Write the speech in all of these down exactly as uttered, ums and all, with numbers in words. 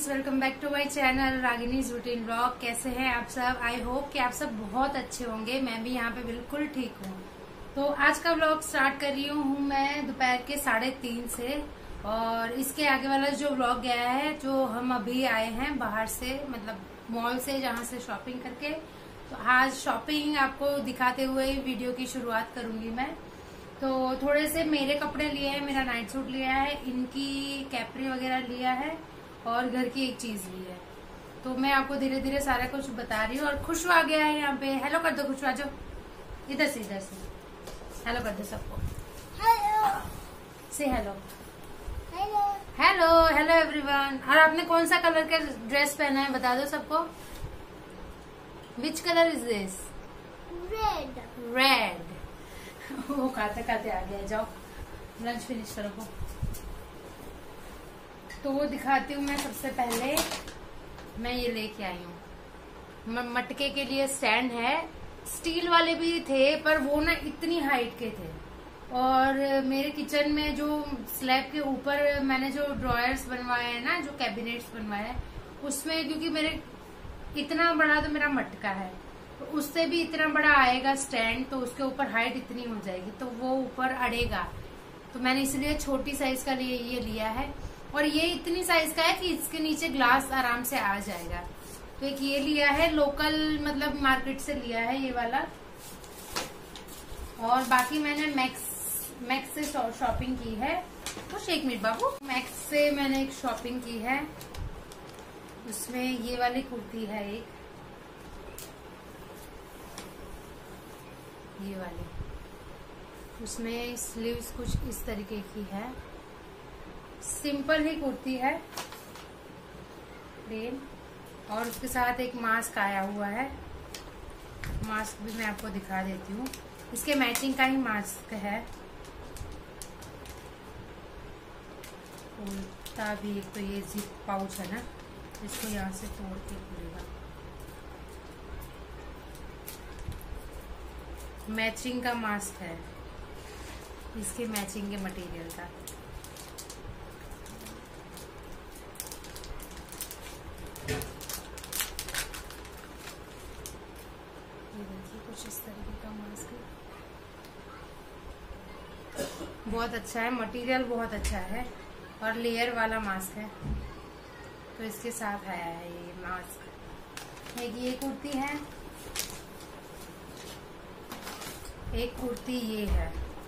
Welcome back to my channel Ragini's routine blog. कैसे हैं आप सब? आई होप कि आप सब बहुत अच्छे होंगे। मैं भी यहाँ पे बिल्कुल ठीक हूँ। तो आज का ब्लॉग स्टार्ट कर रही हूँ मैं दोपहर के साढ़े तीन से, और इसके आगे वाला जो ब्लॉग गया है, जो हम अभी आए हैं बाहर से, मतलब मॉल से, जहाँ से शॉपिंग करके। तो आज शॉपिंग आपको दिखाते हुए वीडियो की शुरुआत करूंगी मैं। तो थोड़े से मेरे कपड़े लिए हैं, मेरा नाइट सूट लिया है, इनकी कैपरी वगैरह लिया है, और घर की एक चीज ली है। तो मैं आपको धीरे धीरे सारा कुछ बता रही हूँ। और खुशबू आ गया है यहाँ पे। हेलो कर दो खुशबू, आ जाओ इधर से, इधर से हेलो कर दो सबको। हेलो से hello hello hello hello everyone. और आपने कौन सा कलर का ड्रेस पहना है बता दो सबको। Which colour is this? Red red. वो खाते खाते आ गया। जाओ लंच फिनिश करो। तो वो दिखाती हूँ मैं। सबसे पहले मैं ये लेके आई हूँ, मटके के लिए स्टैंड है। स्टील वाले भी थे, पर वो ना इतनी हाइट के थे। और मेरे किचन में जो स्लैब के ऊपर मैंने जो ड्रॉयर्स बनवाए हैं ना, जो कैबिनेट्स बनवाए हैं, उसमें क्योंकि मेरे इतना बड़ा तो मेरा मटका है, तो उससे भी इतना बड़ा आएगा स्टैंड, तो उसके ऊपर हाइट इतनी हो जाएगी, तो वो ऊपर अड़ेगा। तो मैंने इसलिए छोटी साइज का लिए ये लिया है। और ये इतनी साइज का है कि इसके नीचे ग्लास आराम से आ जाएगा। तो एक ये लिया है, लोकल मतलब मार्केट से लिया है ये वाला। और बाकी मैंने मैक्स मैक्स से शॉपिंग की है। कुछ एक मिनट बाबू। मैक्स से मैंने एक शॉपिंग की है। उसमें ये वाली कुर्ती है एक, ये वाली। उसमें स्लीव्स कुछ इस तरीके की है। सिंपल ही कुर्ती है, प्लेन। और उसके साथ एक मास्क आया हुआ है। मास्क भी मैं आपको दिखा देती हूँ। इसके मैचिंग का ही मास्क है। उल्टा भी एक तो ये जिप पाउच है ना, इसको यहाँ से तोड़ के खुलेगा। मैचिंग का मास्क है, इसके मैचिंग के मटेरियल का। ये देखिए कुछ इस तरीके का मास्क है। बहुत अच्छा है, मटेरियल बहुत अच्छा है, और लेयर वाला मास्क है। तो इसके साथ आया है ये मास्क। एक ये कुर्ती है, एक कुर्ती ये है।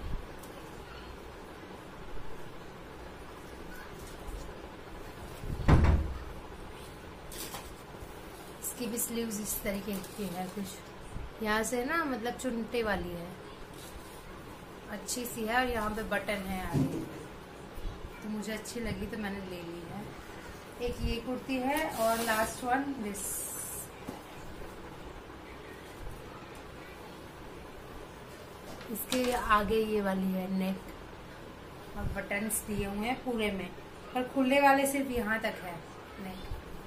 इसकी भी स्लीव्स इस तरीके की है, कुछ यहाँ से ना मतलब चुनटे वाली है, अच्छी सी है। और यहाँ पे बटन है आगे, तो मुझे अच्छी लगी तो मैंने ले ली है। एक ये कुर्ती है, और लास्ट वन दिस। इसके आगे ये वाली है नेक, और बटन्स दिए हुए हैं पूरे में, पर खुले वाले सिर्फ यहाँ तक है नेक।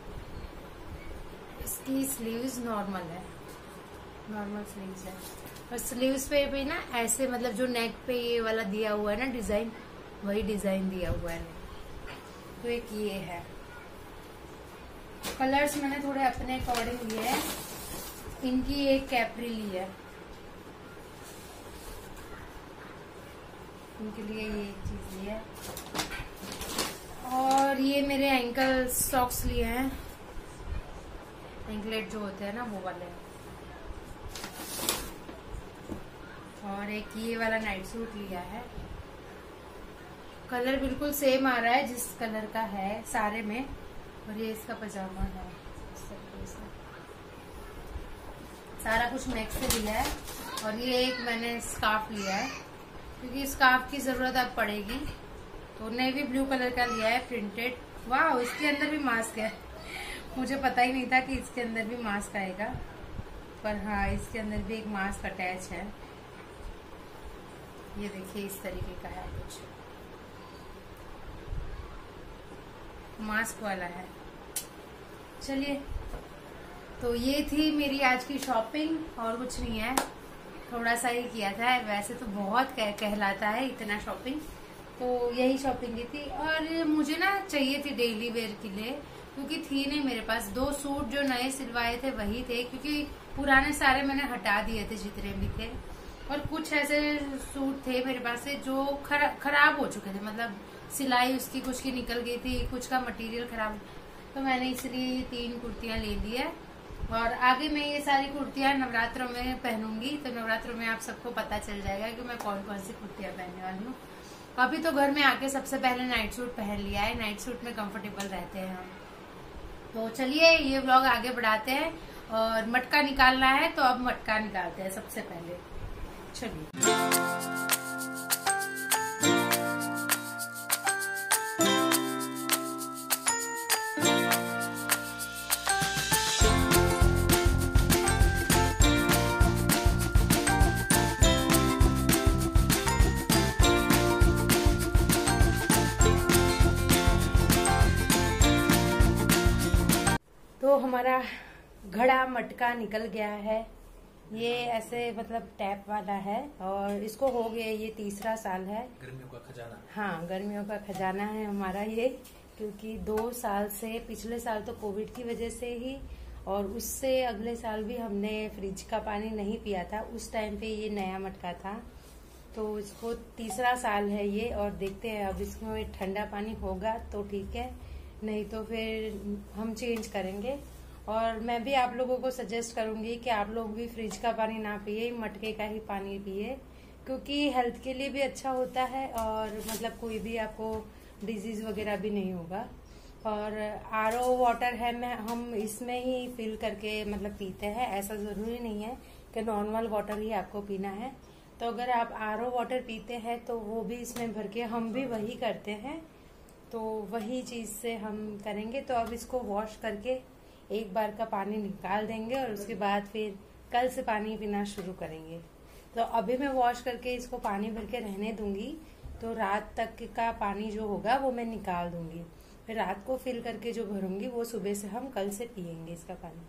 इसकी स्लीव्स नॉर्मल है, नॉर्मल स्लीव्स है। और स्लीव्स पे भी ना ऐसे मतलब जो नेक पे ये वाला दिया हुआ है ना डिजाइन, वही डिजाइन दिया हुआ है। तो एक ये है। कलर्स मैंने थोड़े अपने अकॉर्डिंग लिए हैं। इनकी एक कैपरी ली है, उनके लिए ये एक चीज ली है। और ये मेरे एंकल सॉक्स लिए हैं, एंकलेट जो होते हैं ना वो वाले। और एक ये वाला नाइट सूट लिया है। कलर बिल्कुल सेम आ रहा है जिस कलर का है सारे में। और ये इसका पजामा है, सारा कुछ मैक्स से लिया है। और ये एक मैंने स्कार्फ लिया है, क्योंकि स्कार्फ की जरूरत अब पड़ेगी। तो नेवी ब्लू कलर का लिया है, प्रिंटेड। वाह, इसके अंदर भी मास्क है। मुझे पता ही नहीं था कि इसके अंदर भी मास्क आएगा, पर हाँ, इसके अंदर भी एक मास्क अटैच है। ये देखिए इस तरीके का है, कुछ मास्क वाला है। चलिए, तो ये थी मेरी आज की शॉपिंग, और कुछ नहीं है। थोड़ा सा ही किया था, वैसे तो बहुत कह, कहलाता है इतना शॉपिंग। तो यही शॉपिंग की थी। और मुझे ना चाहिए थी डेली वेयर के लिए, क्योंकि थी नहीं मेरे पास। दो सूट जो नए सिलवाए थे वही थे, क्योंकि पुराने सारे मैंने हटा दिए थे जितने भी थे। और कुछ ऐसे सूट थे मेरे पास से जो खरा, खराब हो चुके थे, मतलब सिलाई उसकी कुछ की निकल गई थी, कुछ का मटेरियल खराब। तो मैंने इसलिए तीन कुर्तियां ले ली है। और आगे मैं ये सारी कुर्तियां नवरात्रों में पहनूंगी, तो नवरात्रों में आप सबको पता चल जाएगा कि मैं कौन कौन सी कुर्तियां पहनने वाली हूँ। अभी तो घर में आके सबसे पहले नाइट सूट पहन लिया है, नाइट सूट में कंफर्टेबल रहते हैं हम। तो चलिए ये व्लॉग आगे बढ़ाते हैं। और मटका निकालना है, तो अब मटका निकालते हैं सबसे पहले। चलिए तो हमारा घड़ा मटका निकल गया है। ये ऐसे मतलब टैप वाला है और इसको हो गया ये तीसरा साल है। गर्मियों का खजाना। हाँ, गर्मियों का खजाना है हमारा ये, क्योंकि दो साल से, पिछले साल तो कोविड की वजह से ही, और उससे अगले साल भी हमने फ्रिज का पानी नहीं पिया था। उस टाइम पे ये नया मटका था, तो इसको तीसरा साल है ये। और देखते हैं अब इसमें ठंडा पानी होगा तो ठीक है, नहीं तो फिर हम चेंज करेंगे। और मैं भी आप लोगों को सजेस्ट करूंगी कि आप लोग भी फ्रिज का पानी ना पिए, मटके का ही पानी पिए, क्योंकि हेल्थ के लिए भी अच्छा होता है और मतलब कोई भी आपको डिजीज वगैरह भी नहीं होगा। और आर ओ वाटर है, मैं हम इसमें ही फिल करके मतलब पीते हैं। ऐसा जरूरी नहीं है कि नॉर्मल वाटर ही आपको पीना है। तो अगर आप आर ओ वाटर पीते हैं तो वो भी इसमें भर के, हम भी वही करते हैं, तो वही चीज से हम करेंगे। तो अब इसको वॉश करके एक बार का पानी निकाल देंगे और उसके बाद फिर कल से पानी पीना शुरू करेंगे। तो अभी मैं वॉश करके इसको पानी भर के रहने दूंगी, तो रात तक का पानी जो होगा वो मैं निकाल दूंगी। फिर रात को फिल करके जो भरूंगी वो सुबह से हम कल से पियेंगे इसका पानी।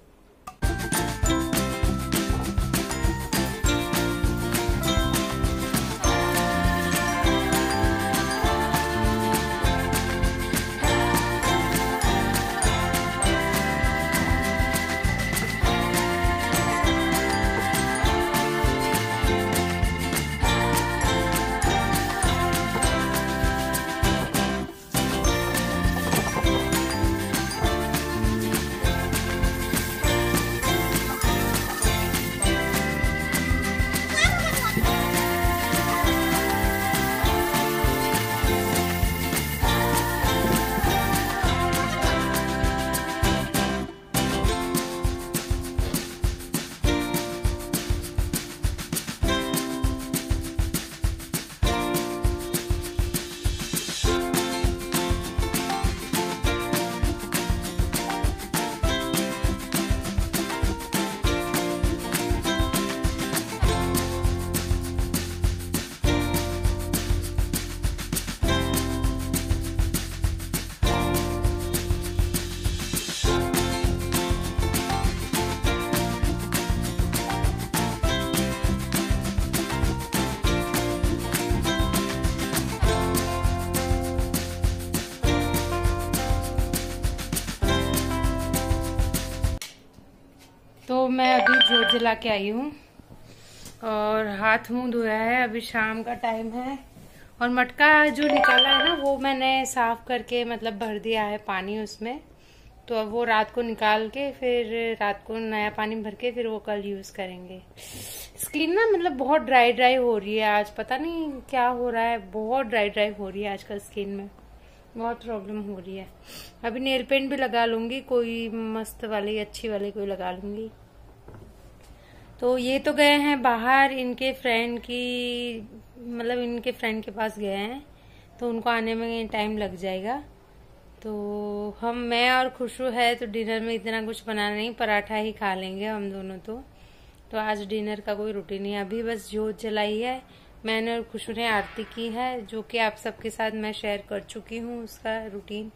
तो मैं अभी जोत जला के आई हूँ और हाथ मुंह धोया है। अभी शाम का टाइम है और मटका जो निकाला है ना वो मैंने साफ करके मतलब भर दिया है पानी उसमें। तो अब वो रात को निकाल के फिर रात को नया पानी भर के फिर वो कल यूज करेंगे। स्किन ना मतलब बहुत ड्राई ड्राई हो रही है आज, पता नहीं क्या हो रहा है, बहुत ड्राई ड्राई हो रही है आजकल स्किन में, बहुत प्रॉब्लम हो रही है। अभी नेल पेंट भी लगा लूंगी, कोई मस्त वाली अच्छी वाली कोई लगा लूंगी। तो ये तो गए हैं बाहर, इनके फ्रेंड की मतलब इनके फ्रेंड के पास गए हैं, तो उनको आने में टाइम लग जाएगा। तो हम, मैं और खुशबू है तो डिनर में इतना कुछ बनाना नहीं, पराठा ही खा लेंगे हम दोनों। तो तो आज डिनर का कोई रूटीन नहीं, अभी बस जोत जलाई है मैंने और खुशबू ने, आरती की है, जो कि आप सबके साथ मैं शेयर कर चुकी हूँ उसका रूटीन।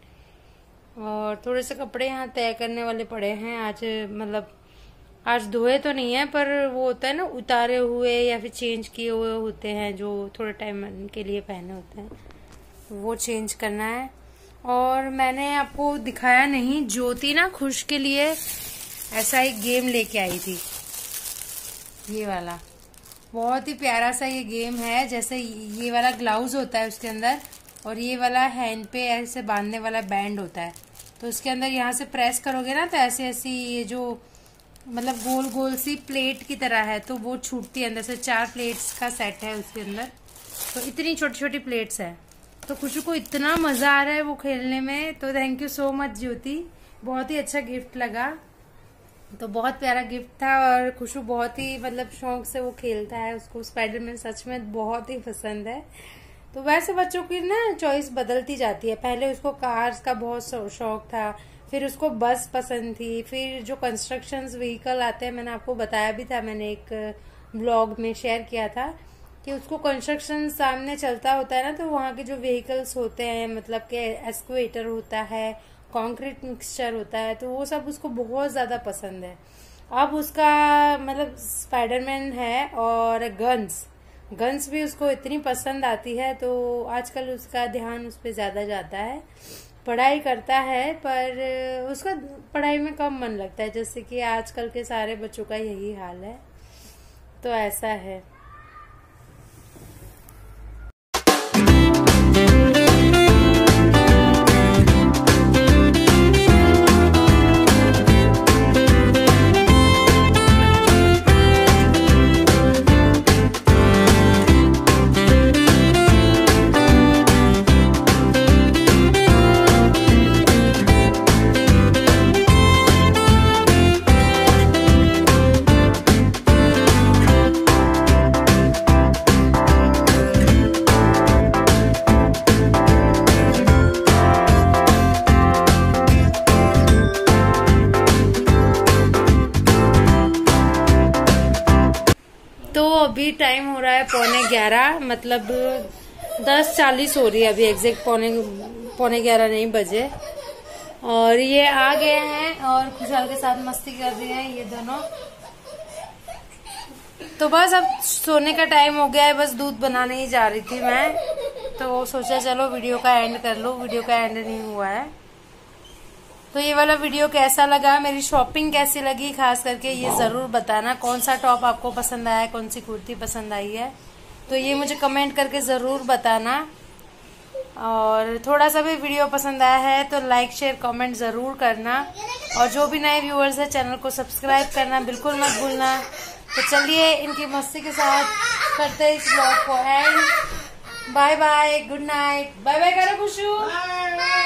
और थोड़े से कपड़े यहाँ तय करने वाले पड़े हैं आज, मतलब आज धोए तो नहीं है पर वो होता है ना उतारे हुए या फिर चेंज किए हुए होते हैं जो थोड़े टाइम के लिए पहने होते हैं, वो चेंज करना है। और मैंने आपको दिखाया नहीं, ज्योति ना खुश के लिए ऐसा एक गेम लेके आई थी, ये वाला बहुत ही प्यारा सा ये गेम है। जैसे ये वाला ग्लाउज होता है उसके अंदर, और ये वाला हैंड पे ऐसे बांधने वाला बैंड होता है। तो उसके अंदर यहाँ से प्रेस करोगे ना तो ऐसे ऐसी ये जो मतलब गोल गोल सी प्लेट की तरह है, तो वो छूटती है अंदर से। चार प्लेट्स का सेट है उसके अंदर, तो इतनी छोटी छोटी प्लेट्स है। तो खुशू को इतना मजा आ रहा है वो खेलने में। तो thank you so much Jyoti, बहुत ही अच्छा गिफ्ट लगा। तो बहुत प्यारा गिफ्ट था, और खुशू बहुत ही मतलब शौक से वो खेलता है, उसको स्पाइडरमैन सच में बहुत ही पसंद है। तो वैसे बच्चों की ना चॉइस बदलती जाती है। पहले उसको कार्स का बहुत शौक था, फिर उसको बस पसंद थी, फिर जो कंस्ट्रक्शंस व्हीकल आते हैं, मैंने आपको बताया भी था, मैंने एक ब्लॉग में शेयर किया था कि उसको कंस्ट्रक्शन सामने चलता होता है ना, तो वहाँ के जो व्हीकल्स होते हैं, मतलब कि एक्सकेवेटर होता है, कंक्रीट मिक्सचर होता है, तो वो सब उसको बहुत ज्यादा पसंद है। अब उसका मतलब स्पाइडरमैन है, और गन्स गन्स भी उसको इतनी पसंद आती है। तो आजकल उसका ध्यान उस पर ज्यादा जाता है। पढ़ाई करता है पर उसका पढ़ाई में कम मन लगता है, जैसे कि आजकल के सारे बच्चों का यही हाल है। तो ऐसा है। तो अभी टाइम हो रहा है पौने ग्यारह, मतलब दस चालीस हो रही है अभी, एग्जैक्ट पौने पौने ग्यारह नहीं बजे। और ये आ गए हैं और खुशहाल के साथ मस्ती कर रही हैं ये दोनों। तो बस अब सोने का टाइम हो गया है, बस दूध बनाने ही जा रही थी मैं, तो सोचा चलो वीडियो का एंड कर लो। वीडियो का एंड नहीं हुआ है। तो ये वाला वीडियो कैसा लगा, मेरी शॉपिंग कैसी लगी, खास करके ये जरूर बताना। कौन सा टॉप आपको पसंद आया, कौन सी कुर्ती पसंद आई है, तो ये मुझे कमेंट करके जरूर बताना। और थोड़ा सा भी वीडियो पसंद आया है तो लाइक शेयर कमेंट जरूर करना। और जो भी नए व्यूअर्स है चैनल को सब्सक्राइब करना बिल्कुल मत भूलना। तो चलिए इनकी मस्ती के साथ करते हैं इस ब्लॉग को end. Bye bye, good night, bye bye करो खुशू।